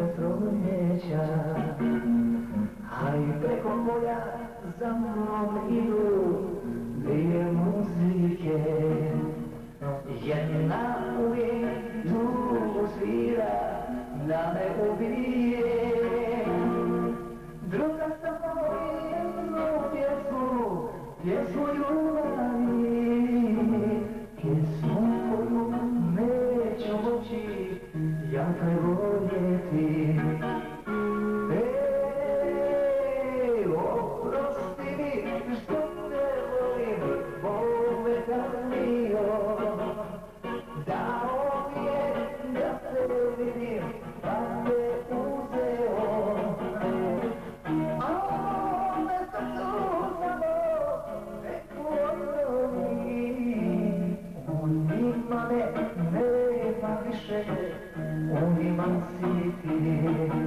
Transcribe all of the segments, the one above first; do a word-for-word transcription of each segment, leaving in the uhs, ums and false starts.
proljeća, a i preko polja za mnom idu dvije muzike. Jedna uvijek tugu svira da me ubije, druga samo jednu pjesmu, pjesmu ljubavi, pjesmu koju neću moći ja prevoljeti. Ej, oprosti mi što te volim, Bog me kaznio, dao mi je da se vidim, pa te uzeo. A ome srcu samo neku odrovi, on ima me, nema više, on ima si ti.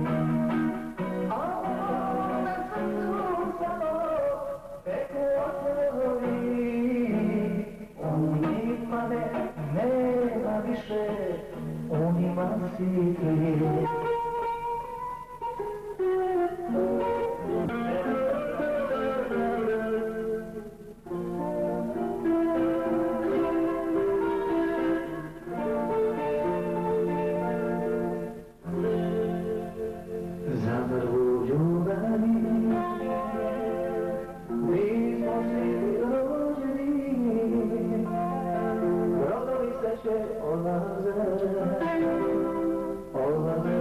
A ome srcu samo neku odrovi, on ima me, nema više, on ima si ti. Za prvu ljubavi mi smo svi rođeni, rodovi se će odlaze, odlaze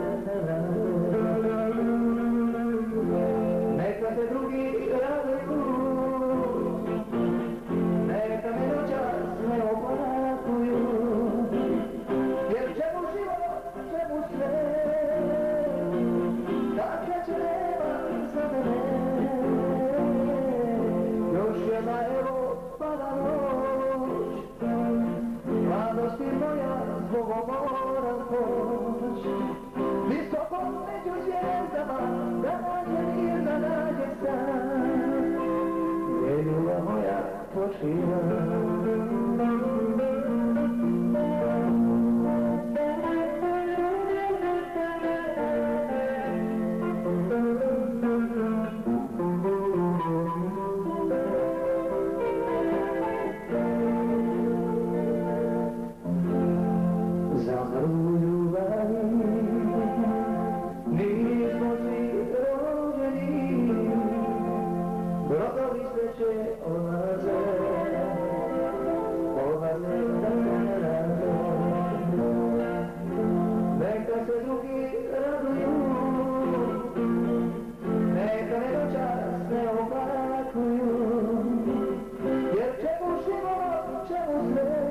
neka se drugi raduju, neka me noćas ne oplakuju, jer čemu život, čemu sve, kad će nema za mene. Još jedna evo pada noć, mladosti moja zbog omoran koć, visoko među zvijezdama da nađe mir, da nađe stan, gdje ljubav moja počiva. Za prvu ljubavi mi smo svi rođeni, brodovi sve će odlaze, odlaze na raze, neka se drugi raduju, neka me noćas ne oplakuju, jer čemu život, čemu sve,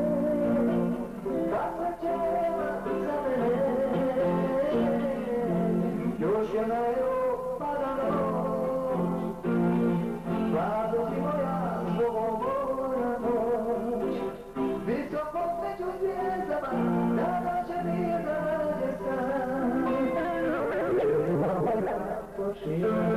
kakva će nema za mene. Još jedna evo pada noć, mladosti moja zbog omora noć, visoko među zvijezdama da nađe mir, da nađe stan, ljubav moja počiva.